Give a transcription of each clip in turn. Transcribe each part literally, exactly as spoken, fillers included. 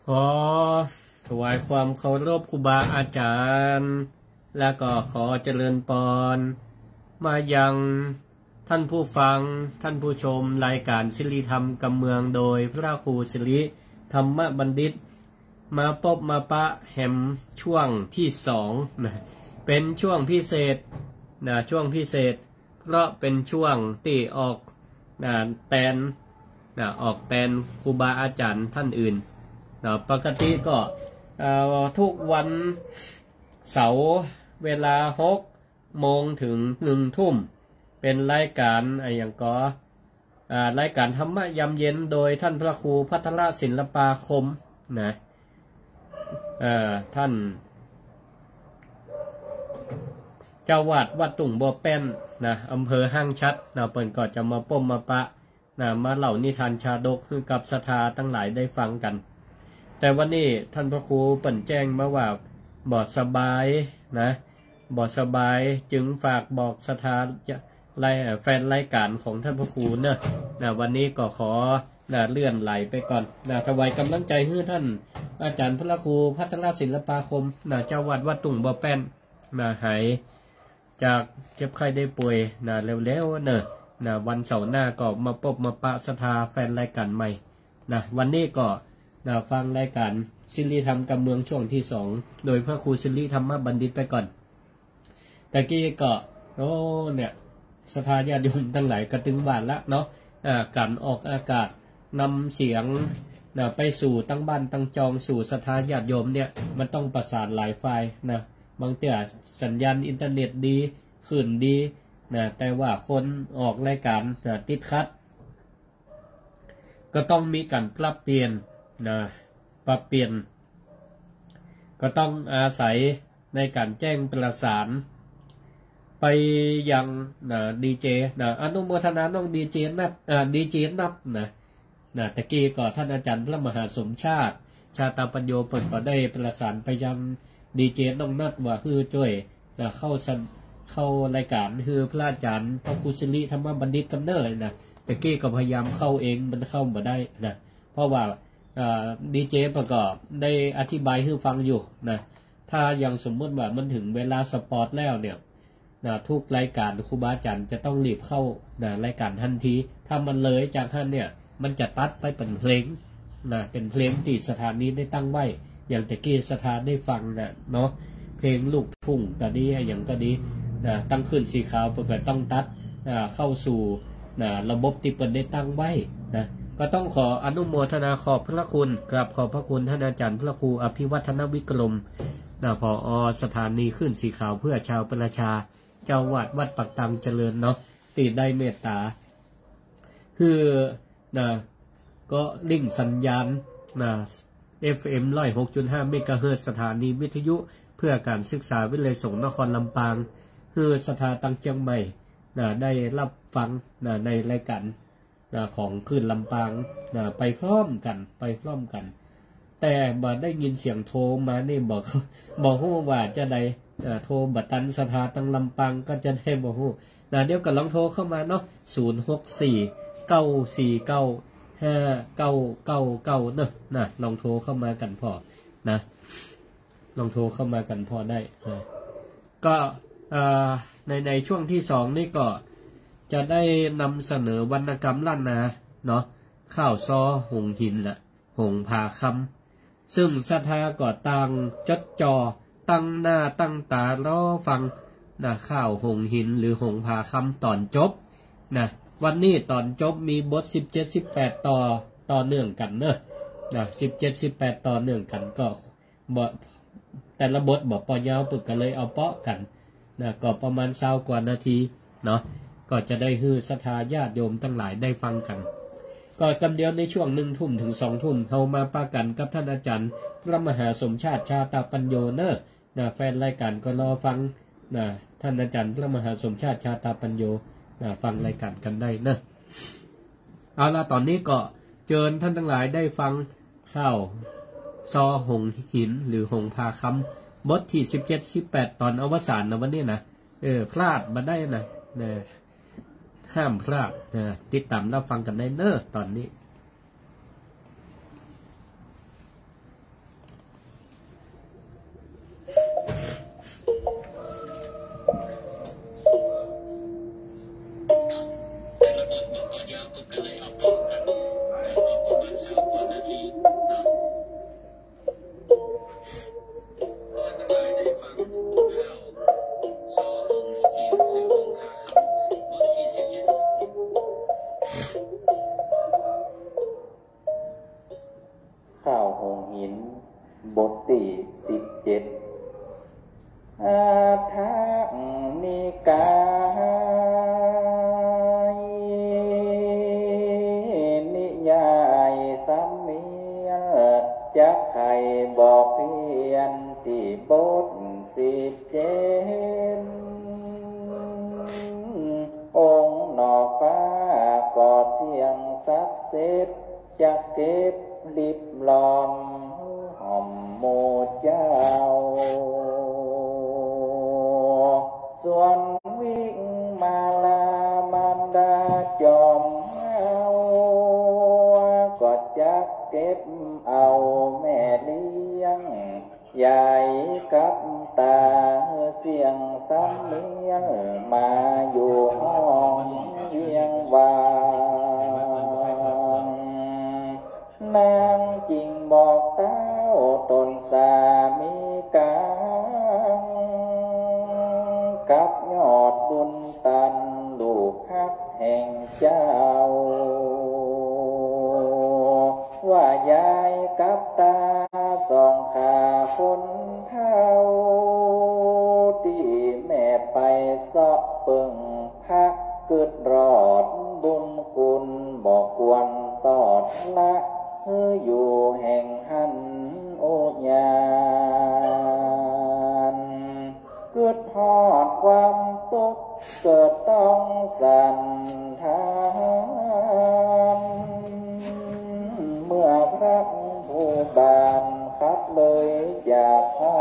อถวายความเคารพครูบาอาจารย์และก็ขอเจริญพรมายังท่านผู้ฟังท่านผู้ชมรายการศิริธรรมกำเมืองโดยพระครูศิริธรรมบัณฑิตมาพบมาปะแหมช่วงที่สองนะเป็นช่วงพิเศษนะช่วงพิเศษเพราะเป็นช่วงที่ออกนะแตนนะออกแตนครูบาอาจารย์ท่านอื่นนะปกติก็ทุกวันเสาร์เวลาหกโมงถึงหนึ่งทุ่มเป็นรายการอะไรอย่างก็รายการธรรมะยามเย็นโดยท่านพระครูพัทรศิลปาคมนะท่านเจ้าวาดวัดตุ่งบัวแป้นนะอำเภอห้างชัดนะเปิ่นก็จะมาป้มมาปะนะมาเล่านิทานชาดกคือกับศรัทธาตั้งหลายได้ฟังกันแต่วันนี้ท่านพระครูเปิ่นแจ้งมาว่าบอดสบายนะบอดสบายจึงฝากบอกศรัทธาแฟนรายการของท่านพระครูเนอะนะวันนี้ก็ขอนะเลื่อนไหลไปก่อนนะถวายกำลังใจให้ท่านอาจารย์พระครูพัทรศิลปาคมนะเจ้าวัดวัดตุ่งบ่อแป้นนะหายจากเจ็บไข้ได้ป่วยนะเร็วๆเนอะนะวันเสาร์หน้าก็มาพบมาปะศรัทธาแฟนรายการใหม่นะวันนี้ก็นะฟังรายการศิริธรรมกำเมืองช่วงที่สองโดยพระครูศิริธรรมบัณฑิตไปก่อนตะกี้ก็โอ้เนี่ยศรัทธาญาติโยมทั้งหลายกระตึงบานละเนาะการออกอากาศนำเสียงนะไปสู่ตั้งบ้านตั้งจองสู่ศรัทธาญาติโยมเนี่ยมันต้องประสานหลายฝ่ายนะบางทีสัญญาณอินเทอร์เน็ตดีขึ้นดีนะแต่ว่าคนออกรายการนะติดขัดก็ต้องมีการปรับเปลี่ยนนะปรับเปลี่ยนก็ต้องอาศัยในการแจ้งประสานไปยังนะดีเจนะอนุโมทนาน้องดีเจนับอ่าดีเจนับนะนะตะกี้ก็ท่านอาจารย์พระมหาสมชาติชาตาปัญโยเปิดก็ได้ประสานไปยังดีเจน้องนัดว่าคือช่วยนะเข้าเข้ารายการคือพระอาจารย์พระครูศิริธรรมบัณฑิตกันเนอร์นะตะกี้ก็พยายามเข้าเองมันเข้ามาได้นะเพราะว่าดีเจประกอบได้อธิบายให้ฟังอยู่นะถ้ายังสมมติว่ามันถึงเวลาสปอร์ตแล้วเนี่ยนะทุกรายการครูบาอาจารย์จะต้องรีบเข้านะรายการทันทีถ้ามันเลยจากท่านเนี่ยมันจะตัดไปเป็นเพลงนะเป็นเพลงที่สถานีได้ตั้งไว้อย่างตะกี้สถานได้ฟังนะเนาะเพลงลูกทุ่งก็ดีอย่างก็ดีนะตั้งขึ้นสีขาวเพื่อต้องตัดนะเข้าสู่นะระบบที่เปิดได้ตั้งไว้นะก็ต้องขออนุโมทนาขอบพระคุณกราบขอบพระคุณท่านอาจารย์พระครูอภิวัฒนวิกรมนะผอ.สถานีขึ้นสีขาวเพื่อชาวประชาเจ้าวาดวัดปักตังเจริญเนาะตีได้เมตตาคือนะก็ลิงก์สัญญาณนะ เอฟ เอ็ม หนึ่งร้อยหกจุดห้า เมกะเฮิรตซ์สถานีวิทยุเพื่อการศึกษาวิทยาลัยสงฆ์นครลำปางคือสถาตังเชียงใหม่นะได้รับฟังนะในรายการนะของคลื่นลำปางนะไปพร้อมกันไปพร้อมกันแต่บ่ได้ยินเสียงโทรมานี่บอกบอกฮู้ว่าจะได้โทรบัตรตันสถาตังลำปางก็จะได้บอกฮู้นะเดี๋ยวก็ลองโทรเข้ามาเนาะศูนย์ หก สี่ เก้า สี่ เก้า ห้า เก้า เก้า เก้าเนาะนะลองโทรเข้ามากันพอนะลองโทรเข้ามากันพอได้นะก็ในในช่วงที่สองนี่ก็จะได้นำเสนอวรรณกรรมล้านนาเนาะข้าวซอหงหินละหงผาคำซึ่งศรัทธาก็ต่างจดจ่อตั้งหน้าตั้งตารอฟังนะข้าวหงหินหรือหงผาคำตอนจบนะวันนี้ตอนจบมีบทสิบเจ็ด สิบแปดต่อต่อเนื่องกันเนอะนะสิบเจ็ด สิบแปดต่อเนื่องกันก็บ่แต่ละบทบ่ปอยาวปึกกันเลยเอาเปาะกันนะก็ประมาณเช้ากว่านาทีเนาะก็จะได้ฮือศรัทธาญาติโยมทั้งหลายได้ฟังกันก็กำเดียวในช่วงหนึ่งทุ่มถึงสองทุ่มเขามาปากันกับท่านอาจารย์พระมหาสมชาติชาตาปัญโยเนอร์นะแฟนรายการก็รอฟังนะท่านอาจารย์พระมหาสมชาติชาตาปัญโยนะฟังรายการกันได้เนอะเอาละตอนนี้ก็เชิญท่านทั้งหลายได้ฟังข้าวซอหงหินหรือหงพาคำบทที่สิบเจ็ด สิบแปดตอนอวสานนะวันนี้นะเออพลาดมาได้นะนะห้ามพลาดนะติดตามรับฟังกันได้เนอะตอนนี้หงหินบทที่สิบเจ็ดอาทังนิกายนิยายสัมเมียจะใครบอกเพียนที่บทสิบเจ็ดองค์นอกฟ้าก็เสียงสักเสร็จจะเก็บลิบลอมหอมโมเจ้าส่วนวิ่งมาลามันดาจอมเอาก็จะเก็บเอาแม่เลี้ยงใหญ่กับตาเสียงซ้ำเมียมาอยู่ห้องเวียงวางนางจริงบอกเต้าตนสามีกากับยอดบุญตันลูกฮักแห่งเจ้าว่ายายกับตาสองขาคนเท่าที่แม่ไปเสาะเปิงพักเกิดรอดบุญกุลบอกควรตอดละเธออยู่แห่งหันโอญานเกิดทอดความตกเกิดต้องสั่นทานเมื่อพระผู้บานคัดเลยจากห้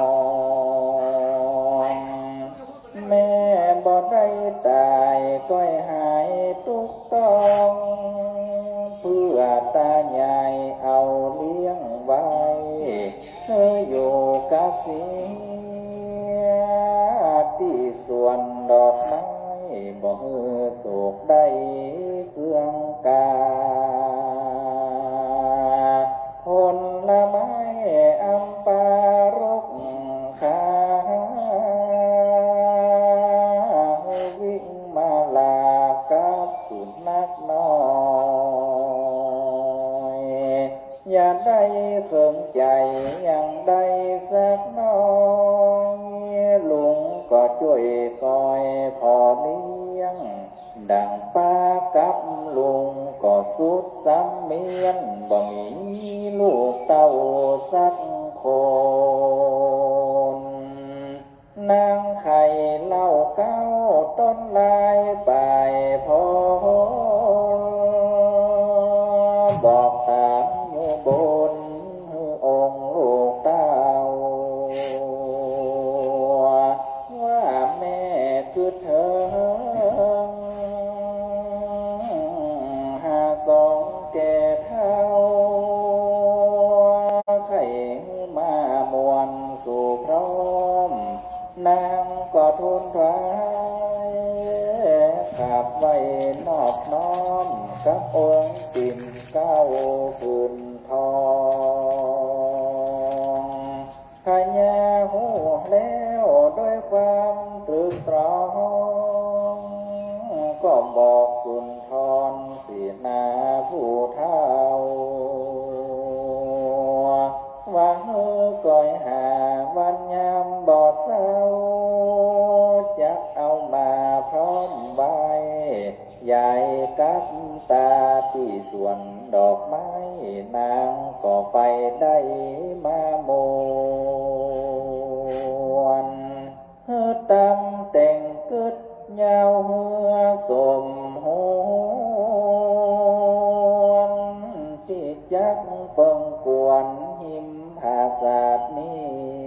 องแม่บ่ได้ตายก้อยหายทุกต้องเพื่อตาใหญ่เอาเลี้ยงไว้เธออยู่กับเสียที่ส่วนดอกไม้บ่ฮือโศกได้เครื่องกาผลไม้อัมปารกขาวิ่งมาลากับสุนัขน้อยอย่าได้เพิ่งใจอย่างใดสักน้อยลุงก็ช่วยคอยพอเลี้ยงดังป้ากับลุงก็สุดซ้ำเมียนบ่มีลูกเต้าสักคนนางไข่เล่าเก้าต้นลายไปพอบอกตามอยู่บนองค์ลูกเต้าว่าแม่คือเธอหาสองแก่เท่าไข่มามวนสู่พร้อมนางก็ทุนถวายขับไว้นอบน้อมกับองค์ปิ่นเก้าผืนทองขยาหูแล้วด้วยความตรึกตรองก็บอกคุณทอนสีนาผู้เท่าว่าเฮ้อก้อยหาวันยามบอดเศร้าจะเอามาพร้อมใบใหญ่กับตาที่ส่วนดอกไม้นางก็ไปได้มาโมวนเฮ้อตำแต่งกึดยาวเหือสมหวนที่จักเปิงกวนหิมภาษาดนี้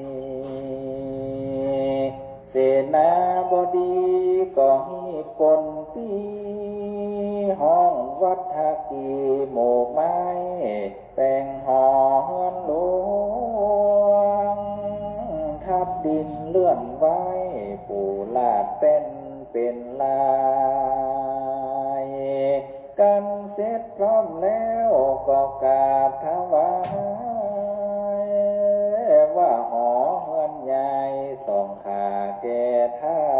เสนาบดีก็ฮีปนปีห้องวัดทากีหมู่ไม้แต่งหอเฮือนหลวงทับดินเลื่อนไว้ปู่ลาดเป็นเป็นลายกันเสร็จพร้อมแล้วก็กราบถวายว่าหอเฮือนใหญ่สองขาแก่เท่า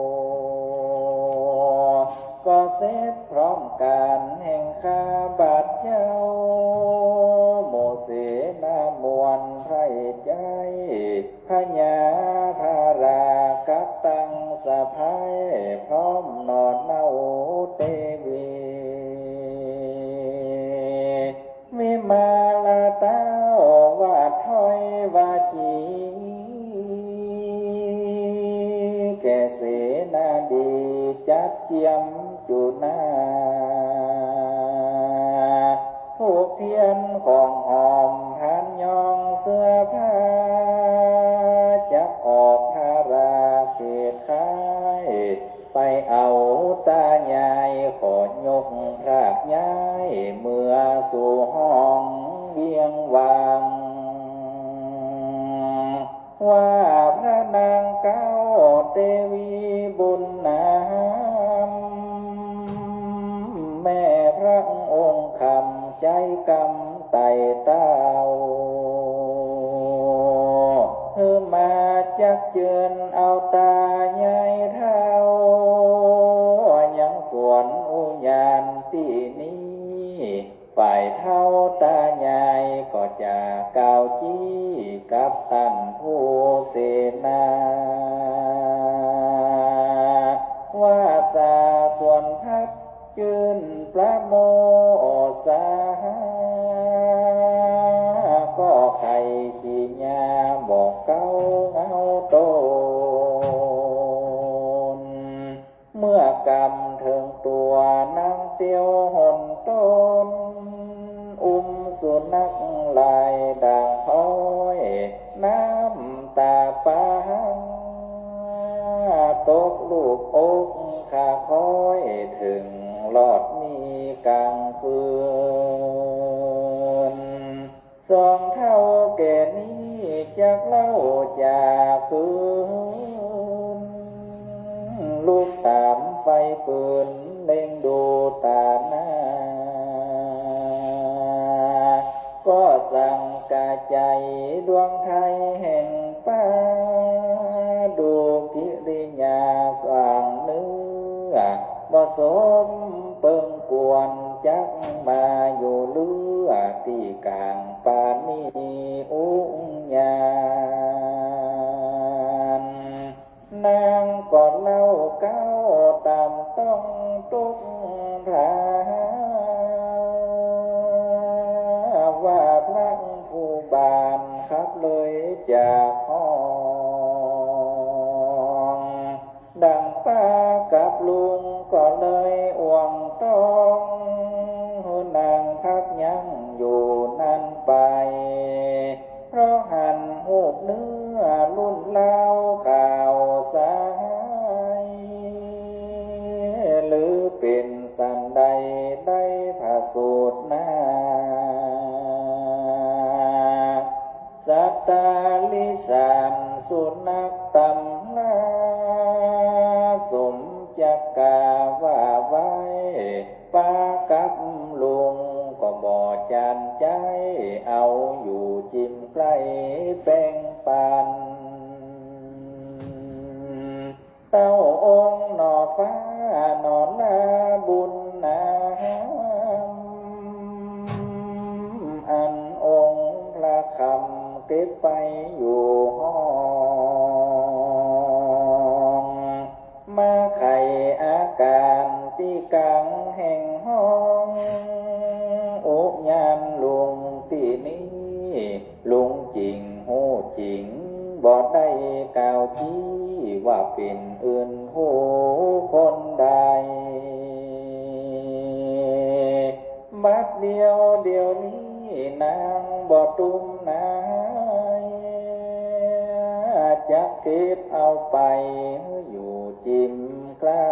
ก็เสร็จพร้อมกันแห่งข้าบาดเจ้าโมเสนามวนไพรใจพญาภารากัปตังสะพายพร้อมนอนเนาเตวีมิมาลาเต้าว่าถ้อยว่าจีแก่เสนาดีจัดเจียมจุนาผูกเทียนของหอมหันยองเสื้อผ้าจักออกพาราเขตค่ายไปเอาตายายขอยกพรากย้ายเมื่อสู่ห้องเวียงวางว่าพระนางเก้าเตวีบุญนามแม่พระองค์คำใจกำไต่เต้าเธอมาจักเจือนเอาตายายเท่ายังสวนอุญานที่นี้ฝ่ายเท่าตายายก็จะกล่าวจี้กับท่านผู้เสนาว่าสาส่วนพัดจืนประโมสาก็ไข่ขี้ยาบอกเก้าเงาโตนเมื่อกำถึงตัวนางเตียวหนต้นอุ้มสุนัขลายด่างพ้อยน้ำตาปางตกลูกอกขาคอยถึงหลอดมีกลางคืนสองเท่าแก่นี้จากเล่าจากคืนลูกตามไฟปืนเล็งดูตาหน้าก็สั่งกาใจดวงไทยแห่งป้าดูกิริยาสว่างเนื้อบ่สมเปิงกวนจักมาอยู่เลือที่กลางปานีอุ้งยานนางก่อนเล่าเก้าตามต้องตุกพระว่าพระผู้บานขับเลยจากห้องดังป้ากับลุงก็เลยอ่วงต้องนางพักยังอยู่นั่นไปเพราะหันหูบเนื้อรุ่นเล่าข่าวสายหรือเป็นสันใดได้ผ่าสูตรหน้าสัตตาลิสานสุนัขตำนาสมจักกาว่าไว้ป้ากับลุงก็บ่จานใจเอาอยู่จิ้มใกล้แป้งปันเต้าองค์หนอฟ้าหนอลาบุญนาอันองค์พระคำเก็บไปอยู่ห้องมาไข่อาการที่กลางแห่งห้องอุญานลุงที่นี้ลุงจริงหูจริงบ่ได้กล่าวชี้ว่าเป็นอื่นหูคนใดบัดเดียวเดียวนี้นางบ่ตุ้มนายจักเก็บเอาไปอยู่จิ้มใกล้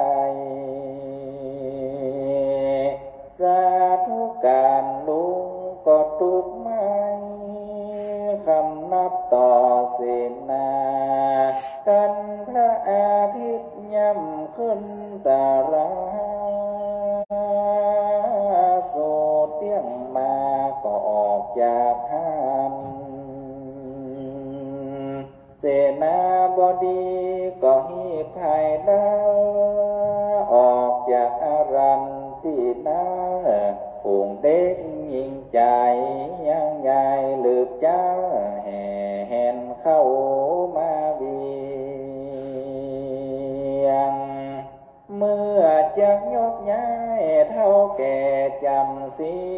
สาธุการลุงก็ตุกไม้คำนับต่อเสนากันพระอาทิตย์ย่ำขึ้นตาราโสเตียงมาก็ออกจากห้านเสนาบดีก็หีบไผ่ดาวออกจากอารันที่นาฝูงเด็กยิงใจยังใหญ่ลึกเจ้าแห่แหนเข้ามาเวียงเมื่อจะยกย้ายเท่าแก่จำเสี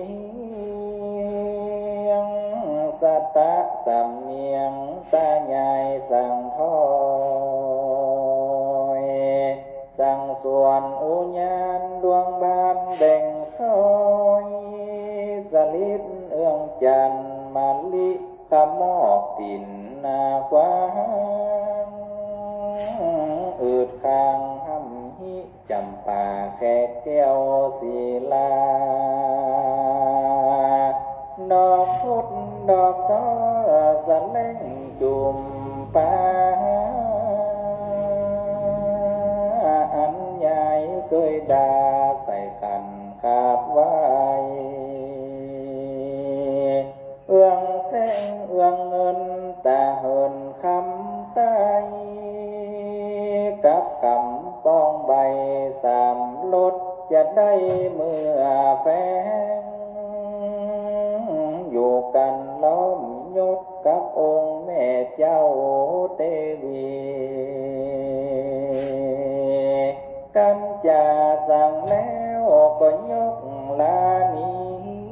ยงสตะสำเนียงตาใหญ่สั่งทอยสั่งส่วนอุญญาณดวงบานแบ่งซอยสลิดเอื้องจันมาลิขมอกตินนาคว้างอืดคางห้ำหิจำป่าแขกแก้วศิลาดอกพุดดอกซ้อสะเล่งจุ่มป่าอันใหญ่เคยดาใส่ขันขาบไว้เอื้องแสงเอื้องเงินตาเหินคำใต้กับคำป้องใบสามลดจะได้เมื่อแฟงอยู่กันล้อมยศกับองค์แม่เจ้าเทวีกันจะสั่งแล้วก็ยกลานี้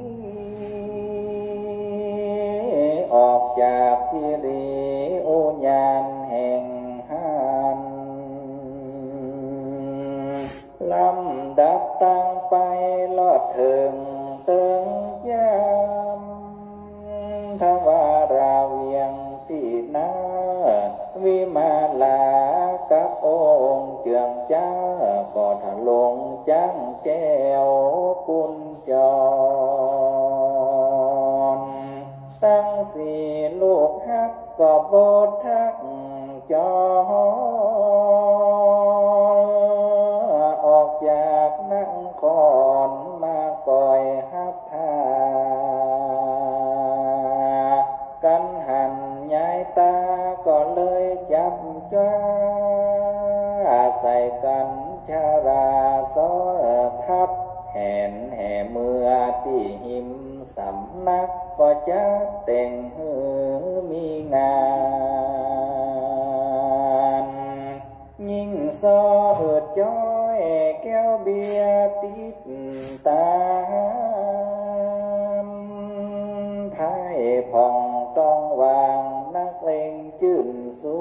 ออกจากที่รีโอญาณแห่งหันลำดับตั้งไปลอดถึงเติงยามทวาราเวียงที่นาวิมาลากับองค์เจืองจ้าก็ถลงจังแก้วกุญจรตั้งสี่ลูกฮักก็โบดทักจอออกจากนังคอนมาคอยฮับทากันหันย้ายตาก็เลยจับจ้าใส่กันชาราซอทับแห่นแห่เมื่อที่หิมสำนักก็จะแต่งหือมีงานยิ่งซอเอิดจ้อยแก้วเบียร์ติดตามไพ่ผ่องต้องวางนักเลงจื่นสู้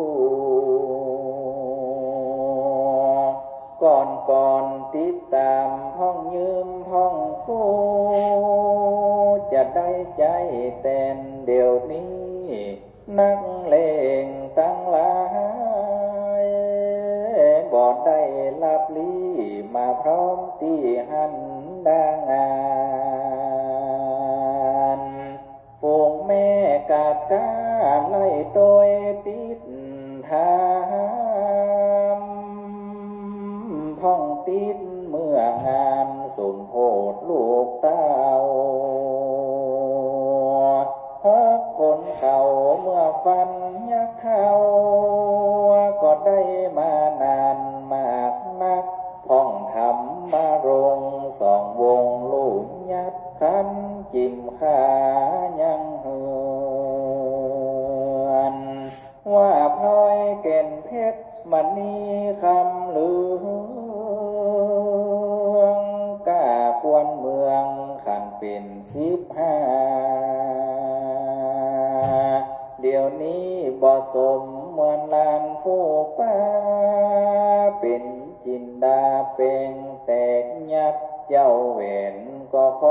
ก่อนก่อนติดตามห้องยืมห้องกู้จะได้ใจแต่นเดี๋ยวนี้นักเลงตั้งหลายบอดได้ลับลี้มาพร้อมที่หันดางานฝูงแม่กาดกาไล่ตัวปิดทามพ้องติดเมื่องานสมโพธลูกเต้าหกคนเขาเมื่อฟันยักเขาก็ได้มานานมากนักพ้องทำมารงสองวงลูกยัดคันจิ้มขายังเหือนว่าพลอยเก่นเพชรมันนี้คำลืองกล้าควรเมืองขันเป็นสิบห้าเดี๋ยวนี้บ่สมเหมือนลานผู้ป้าเป็นจินดาเป็นแตกยับเจ้าเวนก็ข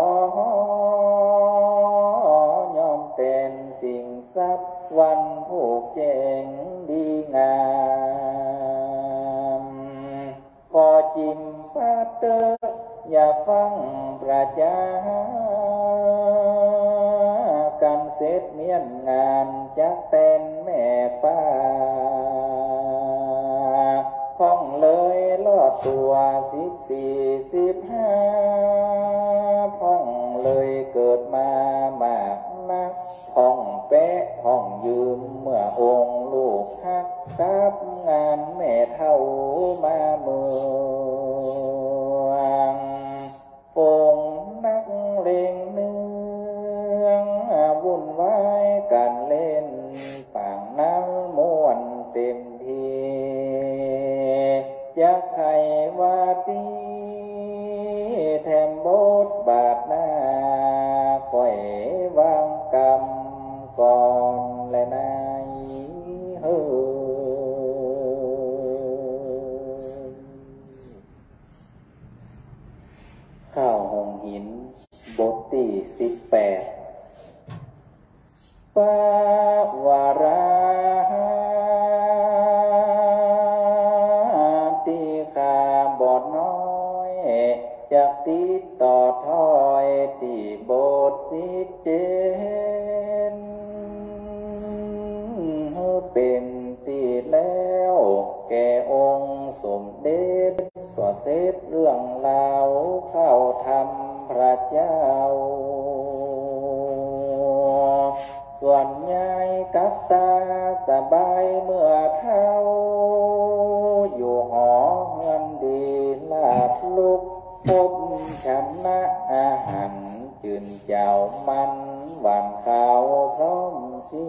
อยอมเป็นสิ่งทรัพย์วันผูกแจงดีงามขอจิมปาเตออย่าฟังประจากันเสร็จเมียนงานจักเป็นแม่ป้าพ้องเลยลอดตัวสิบสี่สิบห้าพ้องเลยเกิดมามากนักพ้องแปะพ้องยืมเมื่อองค์ลูกฮักกับงานแม่เท่ามาเมืองโป่งนักเลงเนืองวุ่นวายกันว่าตีแถมบทบาทหน้าค่อยวางกรรมก่อนและนายเฮ้ข้าวหงหินบทที่สิบแปดปาวาราตีขาบอดน้อยจากติดต่อถอยตีบทสิเจนเป็นตีแล้วแก่องค์สมเด็จก็เสร็จเรื่องราวเข้าทำพระเจ้าส่วนยายกับตาสบายเมื่อเท่าอยู่หอเงินดีลาดลุกพบชนะอาหารจืนเจ้ามันหวานข้าวพร้อมเสี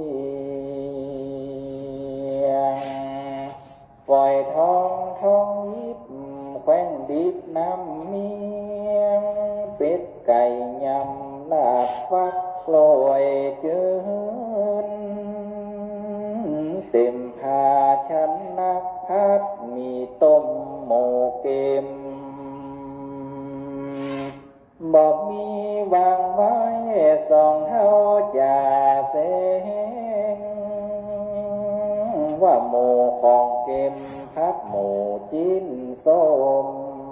ยงปล่อยทองทองยิบแขวงดิบน้ำเมียงเป็ดไก่ยำลาดฟักกลอยเจืนเต็มพาชันนักพัดมีต้มโมเกมบอกมีวางไว้สองเท่าจ่าเสงว่าโมของเกมพัดโมจิ้นส้ม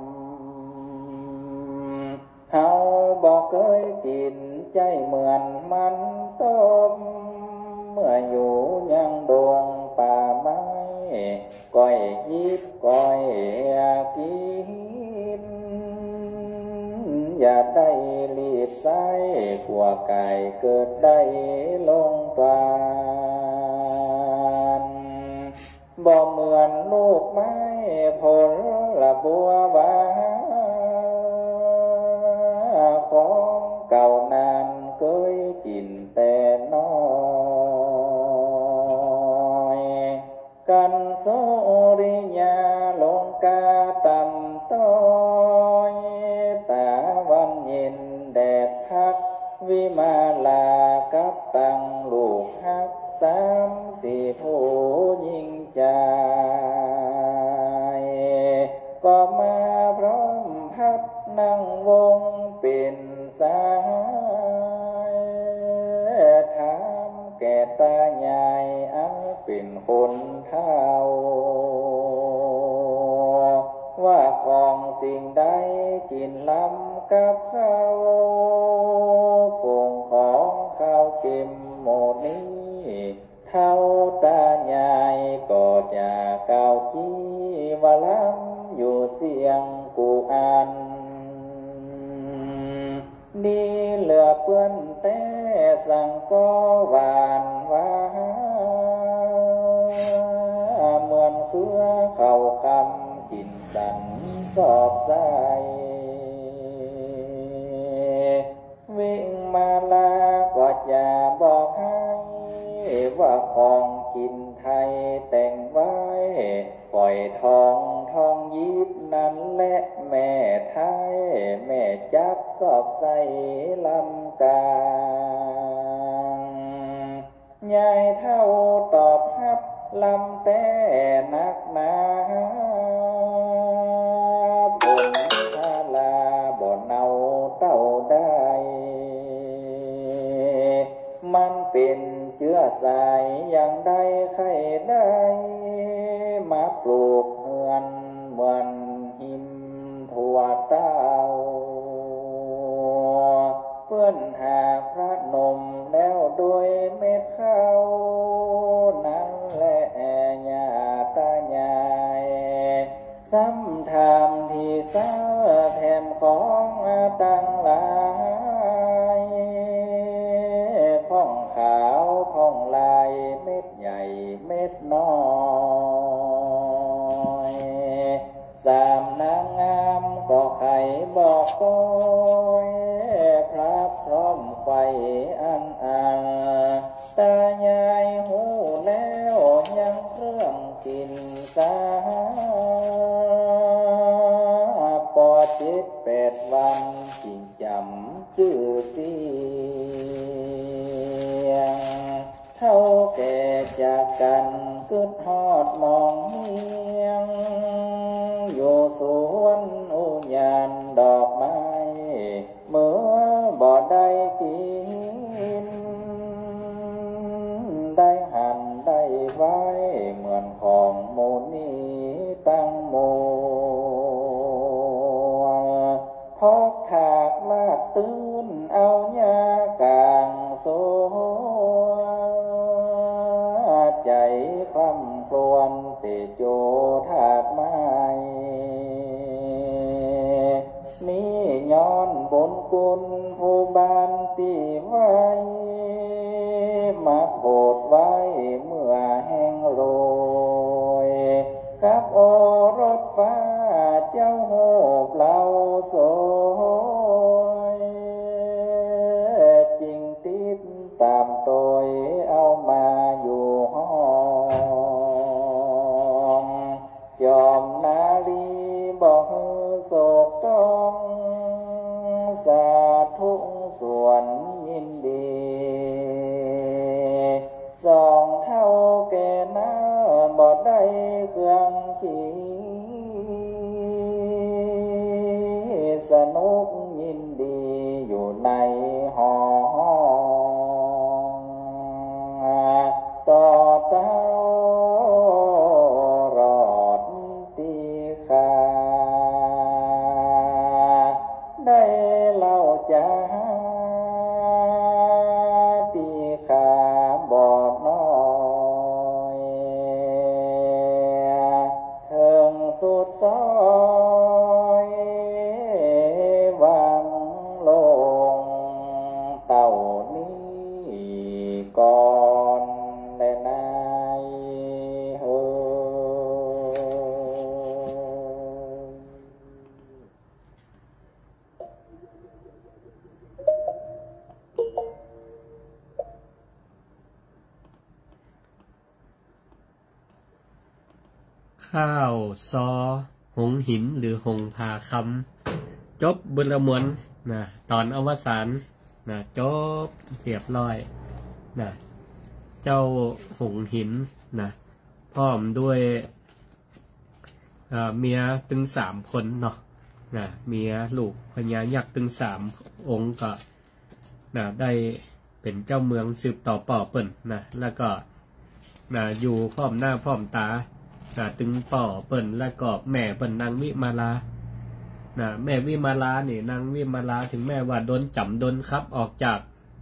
เฮาบอกเคยกินใจเหมือนมันต้มเมื่ออยู่ยังดงป่าไม้ก้อยยิบก้อยกินอย่าได้รีบใส่กลัวไก่เกิดได้ลงปานบ่เหมือนลูกไม้ผลละบัวบานของเก่านานเคยกินแต่น้อยกันโสริยาลงกาต่ำต้อยตาวันเย็นแดดพักวิมาลากับตังลูกฮักสามสี่ผู้ยิ่งใจก็มาพร้อมพัดนั่งวงเป็นสายถามแก่ตายายอันเป็นคนเฒ่าว่าของสิ่งใดกินล้ำกับข้าวผงของข้าวเก็มหมดนี้เท่าตายายก็จะเก่ากี้ว่าล้ำอยู่เสียงกูอันนี่เหลือเปื้อนแต่สั่งก็หวานว่าเหมือนเพื่อเข้าคำกินสันสอบใจวิ่งมาลาก็จะบอกให้ว่าของกินไทยแต่งไว้ปล่อยทองทองยิบนั้นและแม่ไทยแม่จับสอบใส่ลำกางยายเท่าตอบฮับลำแต่นักหนาบนทาลาบ่เนาเต้าได้มันเป็นเชื้อสายอย่างใดใครได้มาปลูกเฮือนเหมือนหิมทั่วเต้าเพื่อนหาพระนมแล้วด้วยเม็ดข้าวนั้นแหละญาตายายซ้ำทำที่ซาแถมของตั้งหลายพ่องขาวพ่องลายเม็ดใหญ่เม็ดน้อยสามนางงามก็ไขบอกก้อยพระพร้อมไฟอันอังตายายหูแล้วยังเครื่องกินสาแปดวันจริงจำชื่อเสียงเท่าแก่จากกันเกิดฮอดมองเมียงอยู่สวนอุญานดอกไม้เมื่อบ่ได้กินได้หันได้ไว้เหมือนของโมนี้ตั้งโมพอกถากลาดตื้นเอาหญ้ากลางโซใจคล่ำครวญเตโจธาตุไม้นี่ย้อนบนกุลผู้บานตีไว้มาโหดไว้เมื่อแห้งโรยกับโอรสฟ้าเจ้าโหบเหล่าโสยจริงติดตามโดยเอามาอยู่ห้องจอมนาลีบอกโศกต้องสาธุส่วนยินดีสองเท่าแก่น้าบ่ได้เครื่องขี่สนุกยินดีอยู่ในห้องต่อเต้ารอดตีขาได้เล่าจ้าตีขาบอดน้อยเถิงสุดซอยวางลงเต่านี้ก่อนได้นายเฮอข้าวซอหงหินหรือหงพาคำจบบุญละมวนนะตอนอวสานนะจบเรียบร้อยนะเจ้าหงหินนะพร้อมด้วยเมียถึงสามคนเนาะนะเมียลูกพญายักษ์ถึงสามองค์ก็นะได้เป็นเจ้าเมืองสืบต่อป่อเปิ่นนะแล้วก็นะอยู่พร้อมหน้าพร้อมตานะตึงป่อเปิ่นแล้วก็แม่เปิ่นนางวิมาลานะแม่วิมาลาเนี่ยนางวิมาลาถึงแม่ว่าโดนจับโดนคับออกจาก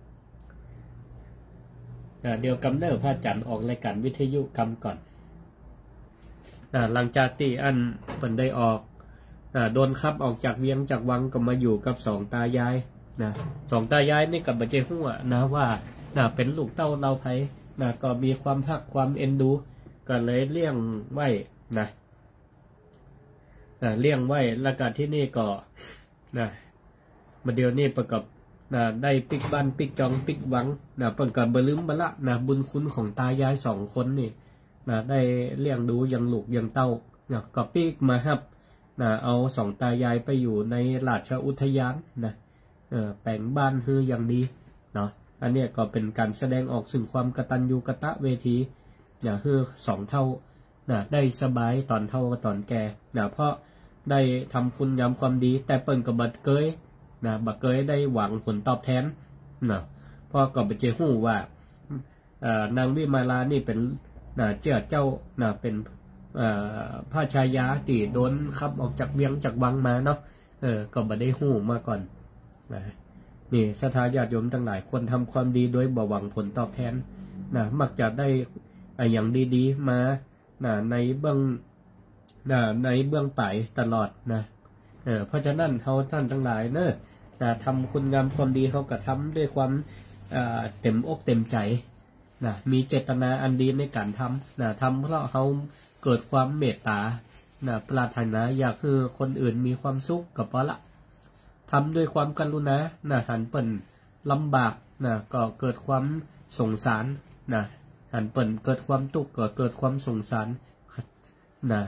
นะเดียวกำเนิดพระจันทร์ออกรายการวิทยุกรรมก่อนนะหลังจากที่อันเปิ่นได้ออกนะโดนคับออกจากเวียงจากวังก็มาอยู่กับสองตายายนะสองตายายนี่กับบัจเจหัวนะว่านะเป็นลูกเต้าเราไผนะก็มีความฮักความเอ็นดูก็เลยเลี้ยงไว้นะนะเลี้ยงไว้แล้วก็ที่นี่ก็นะมาเดียวนี้ประกอบนะได้ปิกบ้านปิกจองปิกหวังนะเปิ่นก็บ่ลืมบ่ละนะบุญคุณของตายายสองคนนี่นะได้เลี้ยงดูยังลูกยังเต้านะก็ปิกมาฮับนะเอาสองตายายไปอยู่ในราชอุทยานนะเออแปลงบ้านคืออย่างดีเนาะอันนี้ก็เป็นการแสดงออกถึงความกตัญญูกตเวทีอย่าคือสองเท่านะได้สบายตอนเท่ากับตอนแก่นะเพราะได้ทำคุณงามความดีแต่เปิ้นก็บัดเกยนะบัดเกยได้หวังผลตอบแทนนะเพราะก็ไปเจอฮู้ว่าเอ่อนางวิมาลานี่เป็นนะเจ้าเจ้านะเป็นเอ่อพระชายาที่โดนขับออกจากเวียงจากวังมาเนาะเออก็บ่ได้ฮู้มาก่อนนะนี่ศรัทธาญาติโยมทั้งหลายควรทำความดีโดยบ่หวังผลตอบแทนนะมักจะได้อย่างดีๆมานะในเบื้องนะในเบื้องปลายตลอดนะเออเพราะฉะนั้นเขาท่านทั้งหลายเนอะนะทำคุณงามความดีเขาก็ทำด้วยความเต็มอกเต็มใจนะมีเจตนาอันดีในการทำนะทำเพราะเขาเกิดความเมตตานะปรารถนาอยากให้คนอื่นมีความสุขกับเพราะละทำด้วยความกรุณานะหันเปิ่นลำบากนะก็เกิดความสงสารนะหันเปิ่นเกิดความทุกข์ก็เกิดความสงสารนะ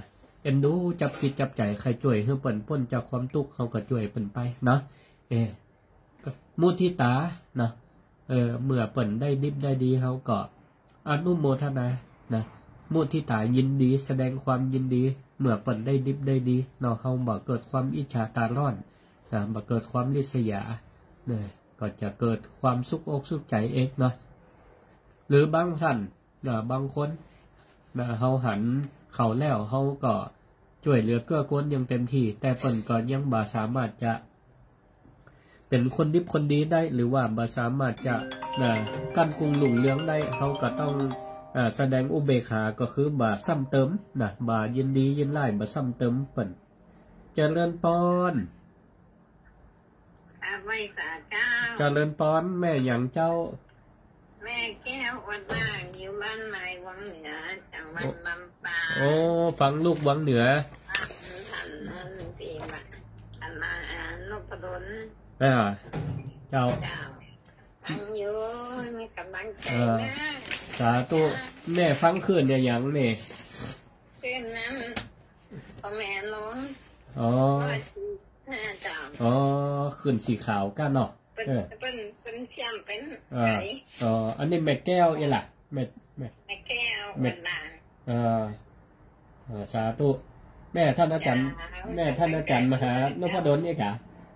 เอ็นดูจับจิตจับใจใครช่วยให้เปิ่นพ้นจากความทุกข์เขาก็ช่วยเปิ่นไปเนาะเออมุทิตาเนาะเออเมื่อเปิ่นได้ดิบได้ดีเขาก็อนุโมทนานะมุทิตายินดีแสดงความยินดีเมื่อเปิ่นได้ดิบได้ดีเนาะเขาบ่เกิดความอิจฉาตาร้อนนะบ่เกิดความริษยาเนี่ยก็จะเกิดความสุขอกสุขใจเองเนาะหรือบางท่านนะบางคนนะเขาหันเขาแล้วเขาก็ช่วยเหลือเกื้อกูลอย่างเต็มที่แต่เปิ่นก็ยังบ่สามารถจะเป็นคนดิบคนดีได้หรือว่าบ่สามารถจะนะกั้นกรุงหลุ่งเรืองได้เขาก็ต้องอ่าแสดงอุเบกขาก็คือบ่ซ้ำเติมนะบ่ยินดียินไล่บ่ซ้ำเติมเปิ่นเจริญพรไม่สาเจ้าเจริญพรแม่หยังเจ้าแม่แก้ววัดนางอยู่บ้านนายวังเหนือจังหวัดลำปางโอ้ฟังลูกวังเหนือท่านนั้นปีมาท่านมานพดลอ่าเจ้าฟังอยู่มีกำลังใจนะสาธุแม่ฟังคืนเนี่ยยังเนี่ยคืนนั้นพ่อแม่น้องอ๋ออ๋อคืนสีขาวกันเนาะเป็นเป็นเป็นเชื่อมเป็นอ่าอ๋ออันนี้แม่แก้วเอล่ะแม่แม่แก้ววันนางอ่าอ่าสาธุแม่ท่านอาจารย์แม่ท่านอาจารย์มหานพดลเนี่ยกะ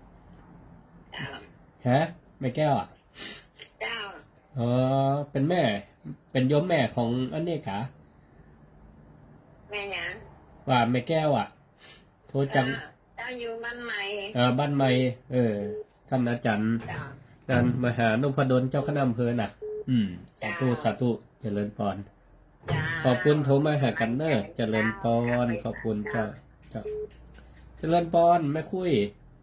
ฮะแม่แก้วอ่ะเจ้าอ๋อเป็นแม่เป็นโยมแม่ของอันนี้กะแม่ยังว่าแม่แก้วอ่ะโทรจังเจ้าอยู่บ้านใหม่เออบ้านใหม่เออท่านอาจารย์นั่นมหานพดลเจ้าคณะอำเภอน่ะอืมสาธุสาธุเจริญพรขอบคุณโทรมาหากันเนอะเจริญพรขอบคุณเจ้าเจ้าเจริญพรแม่คุย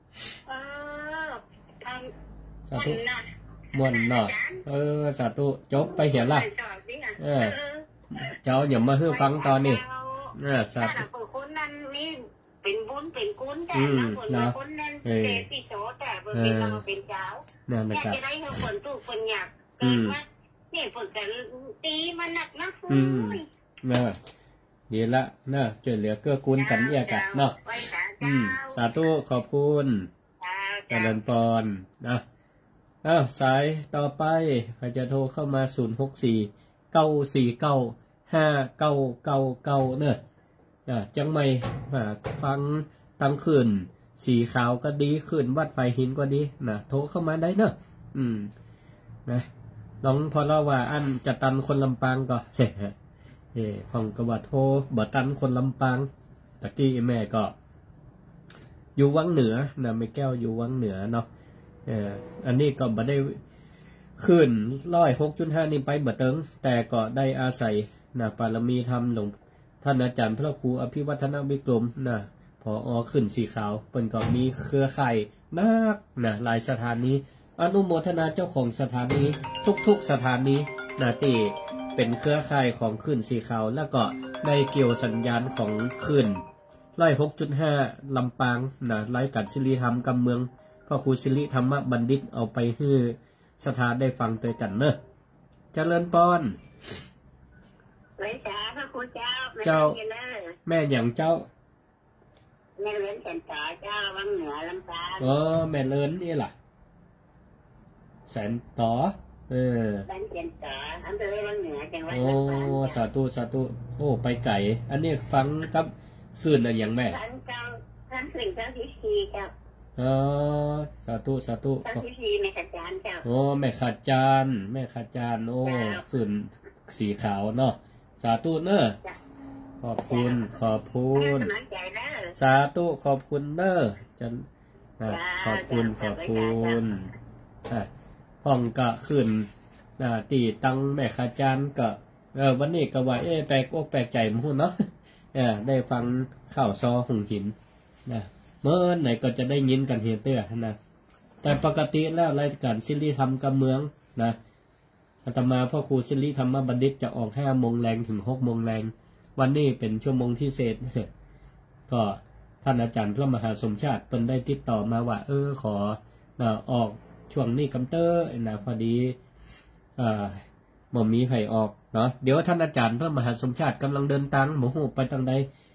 สาธุม่วนเนาะเออสาธุจบไปเห็นล่ะเออเจ้าอย่ามาฮื้อฟังตอนนี้เออสาธุคนนั้นนี่เป็นบุญเป็นกุญแต่นะคนนั้นเสพิโสแต่เป็นเราเป็นเจ้าเนี่ยจะได้เขาฝนตู้ฝนหยาบเกิดมาเนี่ยฝนจะตีมันหนักนะอืมเนาะดีละเนาะช่วยเหลือเกื้อกูลกันเอียกันเนาะอืมสาธุขอบคุณเจริญพรนะอ้าวสายต่อไปใครจะโทรเข้ามาศูนย์หกสี่เก้าสี่เก้าห้าเก้าเก้าเก้าเนอะอ่าจังไม่ฟังตั้งคืนสีขาวก็ดีคืนวัดไฟหินก็ดีนะโทรเข้ามาได้เนอะอืมนะน้องพอเล่าว่าอันจะตันคนลำปางก็เฮ้เฮ้ฟังก็ว่าโทรบ่ตันคนลำปางตะกี้แม่ก็อยู่วังเหนือนะไม่แก้วอยู่วังเหนือเนาะเอออันนี้ก็บ่ได้คืนร้อยหกจุดห้านี่ไปบ่เติงแต่ก็ได้อาศัยนะปารมีธรรมหลวงท่านอาจารย์พระครูอภิวัฒนวิกรมนะพออขึ้นสีขาวเปิ้นก็มีเครือข่ายนักนะหลายสถานีอนุโมทนาเจ้าของสถานีทุกๆสถานีนะที่เป็นเครือข่ายของขึ้นสีขาวแล้วก็ได้เกี่ยวสัญญาณของขึ้นร้อยหกจุดห้าลำปางนะรายการศิริธรรมกำเมืองพระครูศิริธรรมบัณฑิตเอาไปให้สถานได้ฟังด้วยกันเนอะเจริญพรแม่จ๋าพระครูเจ้าเจ้าแม่อย่างเจ้าแม่เลื้อนแสนต่อเจ้าวังเหนือลำปางเออแม่เลื้อนนี่ล่ะแสนต่อเออแสนแสนต่ออำเภอวังเหนือจังหวัดลำปางโอ้สาธุสาธุโอ้ไปไก่อันนี้ฟังกับคืนอะไรอย่างแม่ฟังเจ้าฟังคืนเจ้าพิธีเจ้าอ๋อสาธุสาธุเจ้าพิธีแม่ขัดจานเจ้าโอ้แม่ขัดจานแม่ขัดจานโอ้คืนสีขาวเนาะสาธุเนอะขอบคุณขอบคุณสาธุขอบคุณเนอะจะขอบคุณขอบคุณพ่องกะขึ้นตีตังแม่ขาจานกะเออวันนี้ก็ว่าเอ๊ะแปลกอกแปลกใจมั้งเนาะเออได้ฟังข่าวซอหงหินนะเมื่อไหนก็จะได้ยินกันเฮียเตื้อนะแต่ปกติแล้วรายการศิริธรรมกำเมืองนะอาตมาพ่อครูศิริธรรมบัณฑิตจะออกห้าโมงแรงถึงหกโมงแรงวันนี้เป็นชั่วโมงพิเศษก็ท่านอาจารย์พระมหาสมชาติเป็นได้ติดต่อมาว่าเออขอออกช่วงนี้กำเตอร์นะพอดีอ่าหม่อมมีไผ่ออกเนาะเดี๋ยวท่านอาจารย์พระมหาสมชาติกำลังเดินทางหมู่หูไปทางใด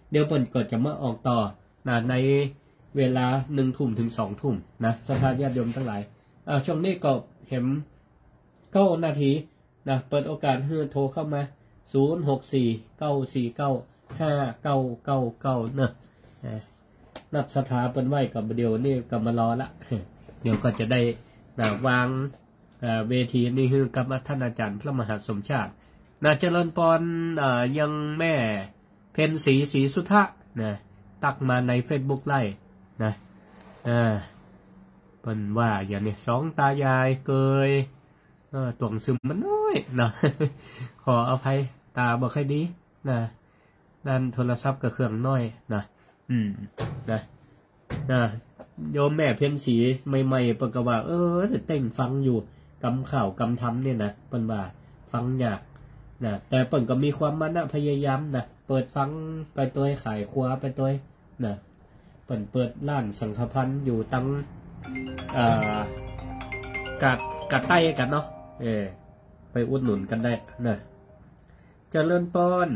เดี๋ยวเปิ่นก็จะมาออกต่อนะในเวลาหนึ่งทุ่มถึงสองทุ่มนะสภาญาติโยมทั้งหลายอ่าช่วงนี้ก็เห็นเก้านาทีนะเปิดโอกาสให้โทรเข้ามาศูนย์ หก สี่ เก้า สี่ เก้า ห้า เก้า เก้า เก้าเนอะนัดสถาเปิ่นไว้กับเดี๋ยวนี่ก็มารอละเดี๋ยวก็จะได้นะวางเวทีนี่คือกับท่านอาจารย์พระมหาสมชาตินะเจริญปอนยังแม่เพ็ญศรีศรีสุทธะนะตักมาใน Facebook ไล่นะอ่าเปิ่นว่าอย่างนี้สองตายายเกยเออตวงซึมมันน้อยนะขออภัยตาบ่ค่อยดีนะนั่นโทรศัพท์กับเครื่องน้อยนะอืมนะนะโยมแม่เพ็ญศรีใหม่ๆเปิ่นก็ว่าเออจะเต้งฟังอยู่กำข่าวกำทำเนี่ยนะเปิ่นว่าฟังยากนะแต่เปิ่นก็มีความมั่นพยายามนะเปิดฟังไปตัวขายครัวไปตัวนะเปิ่นเปิดร้านสังฆพันธ์อยู่ตั้งอ่ากาดกาดใต้กันเนาะเออไปอุดหนุนกันได้นะเจริญปอน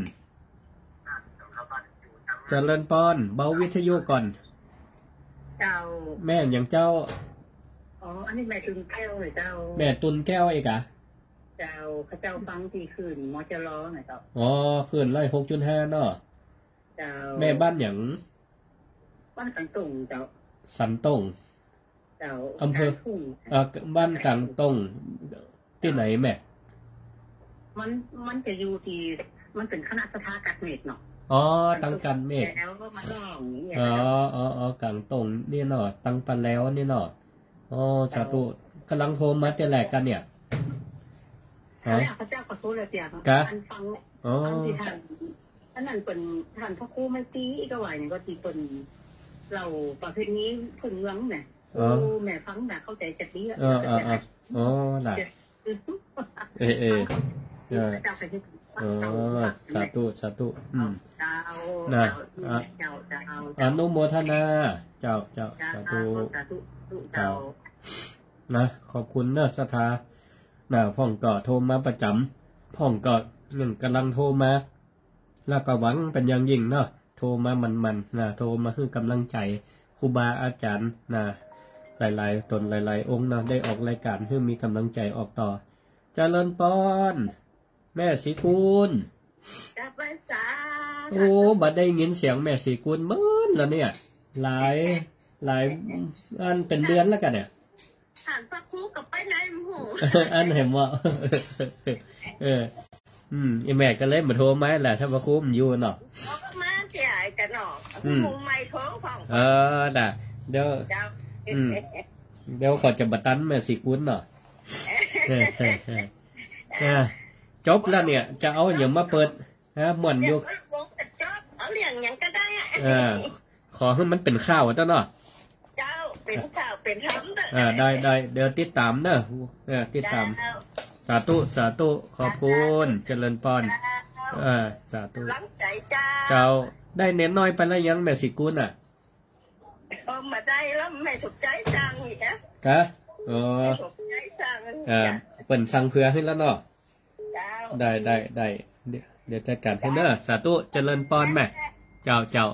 เจริญปอนเบาวิทยุก่อนเจ้าแม่อย่างเจ้าอ๋ออันนี้แม่ตุนแก้วเลยเจ้าแม่ตุนแก้วเอกะเจ้าเขาเจ้าฟังที่คืนมอจะล้อหน่อยเจ้าอ๋อคืนไล่หกจุดห้าเนาะเจ้าแม่บ้านอย่างบ้านสันตงเจ้าสันตงเจ้าอำเภอเอ่อบ้านกลางตงที่ไหนแม่มันมันจะอยู่ที่มันเป็นคณะสภากัดเมฆเนาะอ๋อตังกันเมฆแล้วก็มาล่องอ๋ออ๋ออ๋อกลางตงนี่เนาะตังปันแล้วนี่เนาะอ๋อสาธุกำลังโทรมาแต่แรกกันเนี่ยฮะพระเจ้าขอโทษเลยเสียการฟังฟังที่ท่านท่านนั่นเป็นท่านพ่อครูไม่ตีก็ไหวเนี่ยก็ตีเป็นเราประเภทนี้คนเมืองเนี่ยโอ้แม่ฟังน่ะเข้าใจจัดนี้เออเอออ๋อล่ะเออเออเอออ๋อสาธุสาธุอืมนะอนุโมทนาเจ้าเจ้าสาธุเจ้านะขอบคุณเนอะสถาน่ะพ่องก็โทรมาประจำพ่องก็หนึ่งกำลังโทรมาแล้วก็หวังเป็นอย่างยิ่งเนาะโทรมามันๆนะโทรมาให้กำลังใจครูบาอาจารย์นะหลายๆตนหลายๆองค์นะได้ออกรายการให้มีกำลังใจออกต่อเจริญปอนแม่ศรีกุลโอ้บัดได้ยินเสียงแม่ศรีกุลเมื่อแล้วเนี่ยหลายหลายอันเป็นเดือนแล้วกันเนี่ยหันพระครูกับไปไหนหูอันเห็นว่าเอออืมไอแม่ก็เลยมาโทรมาแหละถ้าพระครูมันอยู่เนาะมาเสียกันเนาะมุงไม่โทรฟังเออน่ะเดี๋ยวอืมเดี๋ยวขอจะบัตันแม่ศรีกุลเนาะจบแล้วเนี่ยจะเอาอย่างมาเปิดฮะม่วนอยู่เอาเรื่องอย่างก็ได้อ่าขอให้มันเป็นข้าวเจ้าเนาะเจ้าเป็นข้าวเป็นทำอ่าได้ได้เดี๋ยวติดตามเนอะเออติดตามสาธุสาธุขอบคุณเจริญพรอ่าสาธุหลังใจเจ้าเจ้าได้เน้นน้อยไปแล้วยังแม่ศรีกุลอ่ะเออมาได้แล้วแม่ถูกใจสั่งอีกฮะกะอ๋อถูกใจสั่งอ่าเปิ่นสั่งเผื่อให้แล้วเนาะได้ได้ได้เดี๋ยวเดี๋ยวจัดการให้เนอะสาธุเจริญพรแม่เจ้าเจ้า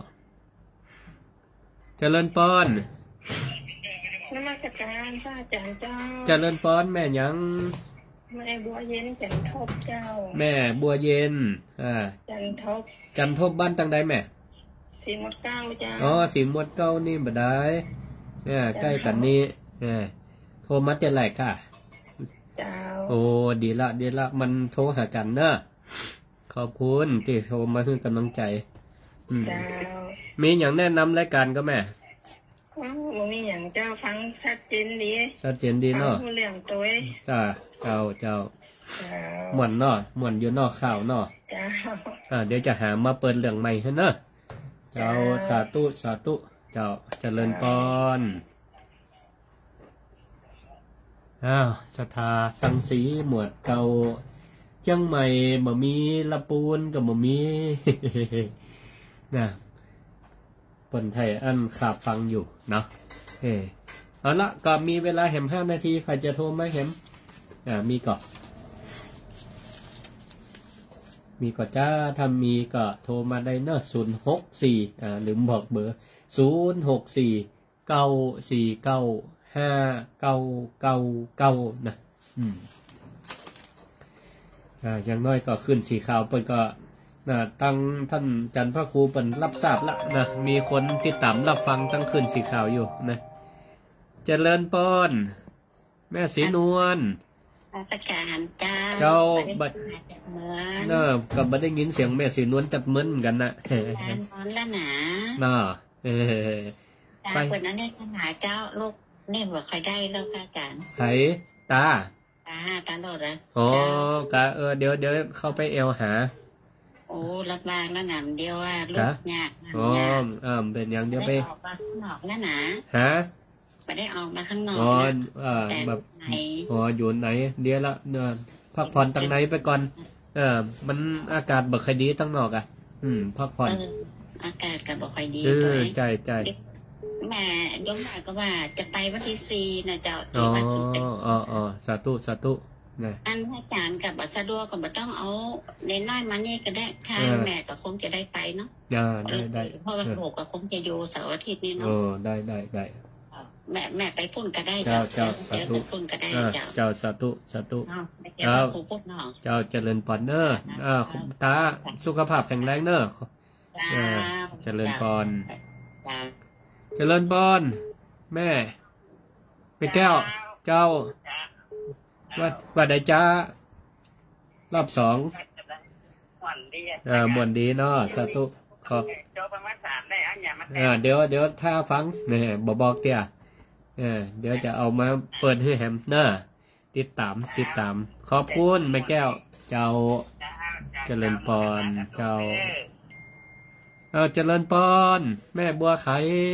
เจริญพรนมัสการพระอาจารย์เจ้าเจริญพรแม่ยังแม่บัวเย็นจันทบเจ้าแม่บัวเย็นอ่าจันทบจันทบบ้านตั้งใดแม่สีมดเก้าเจ้าอ๋อสีมดเก้านี่บ่ได้เนี่ยใกล้กันนี่เนี่ยโทรมาแต่ไหนค่ะเจ้าโอ้ดีละดีละมันโทรหากันเนอะขอบคุณที่โทรมาให้กำลังใจเจ้ามีอย่างแนะนำรายการก็แม่มีอย่างเจ้าฟังชัดเจนดีชัดเจนดีเนาะเรื่องตัวจ้าเจ้าเจ้าหม่วนเนาะหม่วนอยู่นอกข่าวเนาะเจ้าอ่าเดี๋ยวจะหามาเปิดเรื่องใหม่ให้เนอะเจ้าสาธุสาธุเจ้าเจริญพรอ้าวศรัทธาสังสีหมวดเก่าจังใหม่บ่มีละปูนกับบ่มีนะเปิ้นไทยอันขาบฟังอยู่เนาะเออเอาละก็มีเวลาแหมห้านาทีใครจะโทรมาแหมอ่ามีก่อนมีก็จ้าถ้ามีก็โทรมาได้เนอะศูนย์หกสี่อ่าลืมบอกเบอร์ศูนย์หกสี่เก้าสี่เก้าห้าเก้าเก้าเก้านะอืมอ่าอย่างน้อยก็ขึ้นสีขาวเปิ้นก็นะตั้งท่านจันทร์พระครูเปิ้นรับทราบละนะมีคนติดตามรับฟังตั้งขึ้นสีขาวอยู่นะเจริญปอนแม่ศรีนวลราชการเจ้าเจ้าบัดเหมือนเนอะก็บ่ได้ยินเสียงแม่ศรีนวลจัดเหมือนกันนะเฮ้นอนแล้วหนาเนาะเออไปเปิดนั้นได้ขนาดเจ้าลูกนี่บ่ค่อยได้แล้วค่ะอาจารย์ไผตาตาตาโดดเลยอ๋อกะเออเดี๋ยวเดี๋ยวเข้าไปเอวหาโอ้รับรางแล้วหนำเดียวว่าลูกยากอ๋ออ่าเป็นอย่างเดียวไปออกมาข้างนอกนั่นนะฮะไม่ได้ออกมาข้างนอกอ๋ออ่าแบบอ๋ออยู่ไหนเดี๋ยวละเนอะพักผ่อนตั้งไหนไปก่อนเออมันอากาศบ่ค่อยดีตั้งนอกอ่ะอืมพักผ่อนอากาศก็บ่ค่อยดีเออใช่ใช่แม่ยมมาก็ว่าจะไปวันที่สี่นะเจ้าที่วันศุกร์อ๋ออ๋อสาธุสาธุนะอันอาจารย์กับสะดวกก็บ่ต้องเอาเน้นน้อยมานี่ก็ได้ค่ะแม่ก็คงจะได้ไปเนาะได้ได้เพราะว่าลูกก็คงจะอยู่เสาร์อาทิตย์นี้เนาะโอ้ได้ได้ได้แม่แม่ไปพุ่นก็ได้เจ้าเจ้าสาธุพุ่นก็ได้เจ้าเจ้าสาธุสาธุเจ้าเจ้าเจริญปอนเนอร์อ่าตาสุขภาพแข็งแรงเนอร์เจริญปอนเจริญปอนแม่ไปแก้วเจ้าว่าว่าได้จ้ารอบสองอ่าหมวนดีเนาะสาธุขออ่าเดี๋ยวเดี๋ยวถ้าฟังเนี่ยบอกบอกเตี้ยเออเดี๋ยวจะเอามาเปิดให้แฮมเนอร์ติดตามติดตามขอบคุณแม่แก้วเจ้าเจริญปอนเจ้าเอาเจริญปอนแม่บัวไข่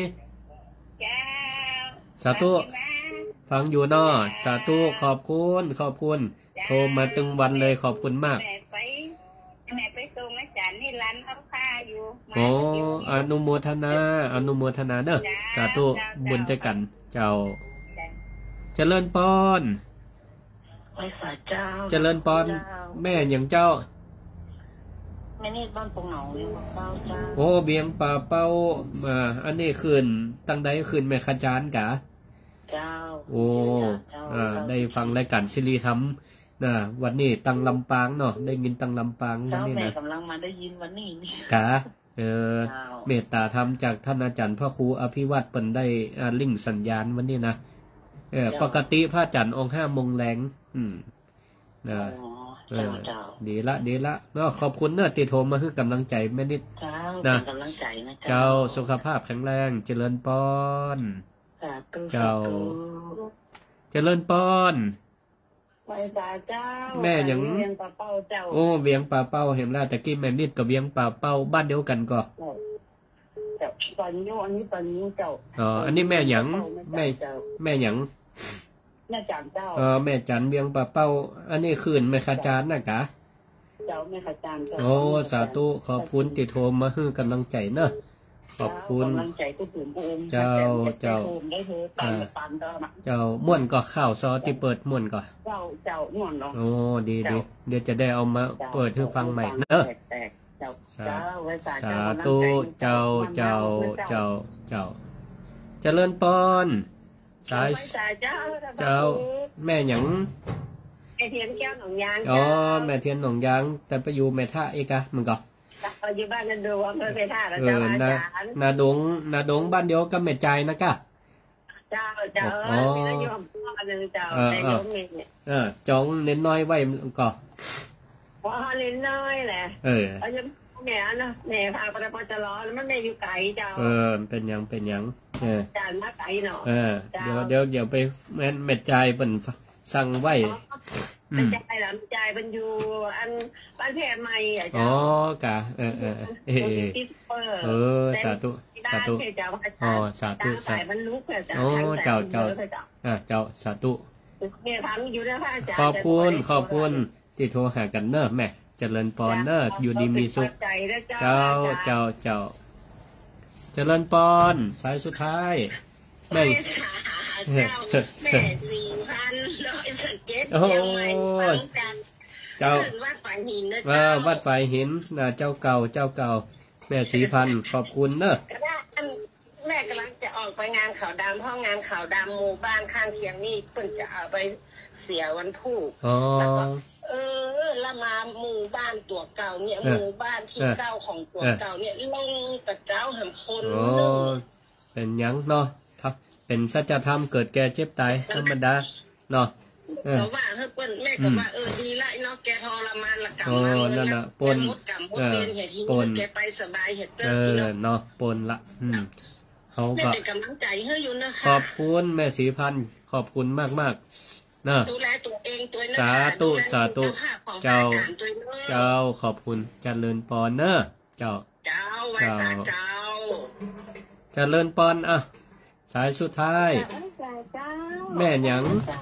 สาธุฟังอยู่เนาะสาธุขอบคุณขอบคุณโทรมาตึงวันเลยขอบคุณมากแม่ไปส่งอาจารย์นี่ร้านเอาผ้าอยู่โอ้อนุโมทนาอนุโมทนาเนอะสาธุบุญด้วยกันเจ้าเจริญปอนเจ้าเจริญปอนแม่อย่างเจ้าแม่นี่บ้านปงหนองอยู่เจ้าเจ้าโอ้เบียงป่าเป้ามาอันนี้คืนตั้งใดคืนแม่ขจานกะเจ้าโอ้อ่าได้ฟังรายการซิริธรรมนะวันนี้ตังลำปางเนาะได้ยินตังลำปางวันนี้นะกำลังมาได้ยินวันนี้นี่กะเออเมตตาธรรมจากท่านอาจารย์พระครูอภิวัตรเปิ่นได้อ่าลิงก์สัญญาณวันนี้นะเออปกติพระอาจารย์องค์ห้าโมงแรงอืมนะเออดีละดีละเนาะขอบคุณเนอะติโทรมาคือกำลังใจแม่นิดนะกำลังใจนะเจ้าสุขภาพแข็งแรงเจริญปอนเจ้าเจริญปอนแม่ยังเวียงป่าเป้าเจ้าโอ้เวียงป่าเป้าเห็นแล้วแต่กี้แม่นิดกับเวียงป่าเป้าบ้านเดียวกันก็ตอนนี้อันนี้ตอนนี้เจ้าอ๋ออันนี้แม่หยังแม่แม่หยังแม่จันเจ้าเออแม่จันเวียงป่าเป้าอันนี้คืนแม่ขจานนะกะเจ้าแม่ขจานโอ้สาธุขอบคุณติโทรมาให้กำลังใจเนอะขอบคุณเจ้าเจ้าเจ้าม่วนก็ข้าวซอที่เปิดม่วนก็เจ้าเจ้าม่วนเนาะโอ้ดีดีเดี๋ยวจะได้เอามาเปิดให้ฟังใหม่เนอะสาธุเจ้าเจ้าเจ้าเจ้าเจริญปอนสายเจ้าแม่หยังแม่เทียนแก้วหนองยางอ๋อแม่เทียนหนองยางแต่ไปอยู่แม่ท่าเอกะมันก็อยู่บ้านนาดงอำเภอเพท่าแล้วเจ้าอาจารย์นาดงนาดงบ้านเดียวกับแม่ใจนะกะเจ้าเจ้าเออมีนายมพ่อหนึ่งเจ้าในยมเนี่ยเออจองเน้นน้อยไว้ก็ว่าเน้นน้อยแหละเออเอาจะแม่นะแม่พาไปพอจะรอแล้วมันแม่อยู่ไกลเจ้าเออเป็นยังเป็นยังเออจานมาไกลเนาะเออเดี๋ยวเดี๋ยวเดี๋ยวไปแม่แม่ใจเป็นสั่งไว้ไม่ใจหลังใจมันอยู่อันบ้านแพร่ใหม่อ่ะอ๋อกะเออเออเออเออสาธุสาธุอ๋อสาธุสาธุโอ้เจ้าเจ้าอ่าเจ้าสาธุขอบคุณขอบคุณที่โทรหากันเนอะแม่เจริญปอนเนอะอยู่ดีมีสุขเจ้าเจ้าเจ้าเจริญปอนสายสุดท้ายแม่แม่สี่พันร้อยสเก็ตยังไงฟังกันเจ้าวัดฝ่ายหินนะเออวัดฝ่ายหินนะเจ้าเก่าเจ้าเก่าแม่ศรีพันธุ์ขอบคุณเนอะแม่กำลังจะออกไปงานข่าวดำเพราะงานข่าวดำหมู่บ้านข้างเคียงนี่เพิ่งจะเอาไปเสียวันพุธแล้วก็เออแล้วมาหมู่บ้านตัวเก่าเนี่ยหมู่บ้านที่เก่าของตัวเก่าเนี่ยลงแต่เจ้าแห่งคนนึงเป็นยังเนาะครับเป็นสัจธรรมเกิดแก่เจ็บตายธรรมดาเนาะเพราะว่าเฮ้ยเปิ้ลแม่ก็ว่าเออดีละเนาะแกทรมานละกรรมมานั่นน่ะปนเออปนแกไปสบายเห็ดเตอร์เนาะปนละอืมเขาก็เป็นกำลังใจให้อยู่นะคะขอบคุณแม่ศรีพันธุ์ขอบคุณมากมากนะดูแลตัวเองตัวสาธุสาธุเจ้าเจ้าขอบคุณเจริญปอนเนอะเจ้าเจ้าไว้ตาเจ้าเจริญปอนอ่ะสายสุดท้ายแม่หยัง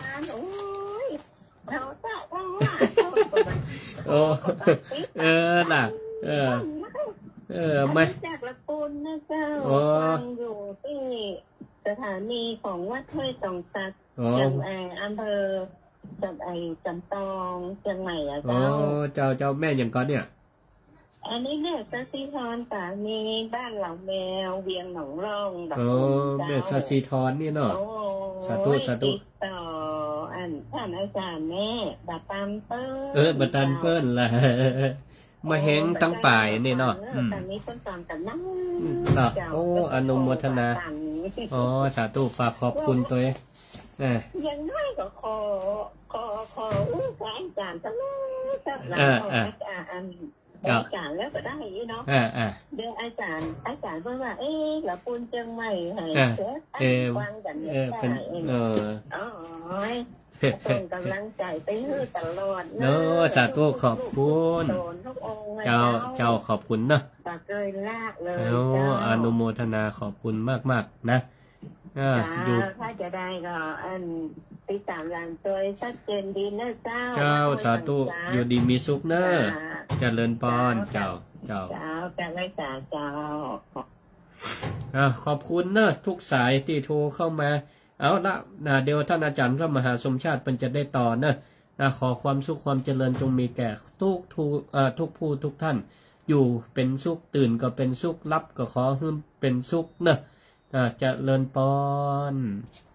โอ้เออน่ะเออเออไม่จากละปูนนะเจ้าฟังอยู่ที่สถานีของวัดห้วยตองซักจังไออำเภอจังไอจำตองเชียงใหม่อ่ะเจ้าเจ้าเจ้าแม่ยังก่อนเนี่ยอันนี้แม่สัสิธรป่ามีบ้านเหล่าแมวเวียงหนองร่องโอ้แม่สัสิธรนี่เนาะสาธุสาธุต่ออันท่านอาจารย์แม่บัตตันเปิ้ลเออบัตตันเปิ้ลล่ะมาแห้งตั้งป่ายนี่เนาะอืมตอนนี้ต้นตามกันนั่งเนาะโอ้อนุโมทนาอ๋อสาธุฝากขอบคุณตัวเองยังน้อยก็ขอขอขออู้อาจารย์ทั้งนั้นสักหลังของอาจารย์อาจารย์แล้วก็ได้เนาะเดี๋ยวอาจารย์อาจารย์เพิ่งว่าเอ๊ะละปูนเชียงใหม่ให้เจ้าฟังกันเนี่ยได้เอออ๋อเป็นกำลังใจไปฮื้อตลอดเนาะสาธุขอบคุณเจ้าเจ้าขอบคุณเนาะปากเลยลากเลยเนาะอนุโมทนาขอบคุณมากๆนะอ่าอยู่ถ้าจะได้ก็อันติดตามอย่างตัวชัดเจนดีนะเจ้าเจ้าสาธุอยู่ดีมีสุขเนอะเจริญพรเจ้าเจ้าเจ้าแต่ไม่จ่าเจ้าอ่าขอบคุณเนอะทุกสายที่โทรเข้ามาเอาละนะเดี๋ยวท่านอาจารย์พระมหาสมชาติเป็นจะได้ต่อเนอะนะขอความสุขความเจริญจงมีแก่ทุกทุกอ่าทุกผู้ทุกท่านอยู่เป็นสุขตื่นก็เป็นสุขรับก็ขอให้เป็นสุขเนอะอ่าเจริญพร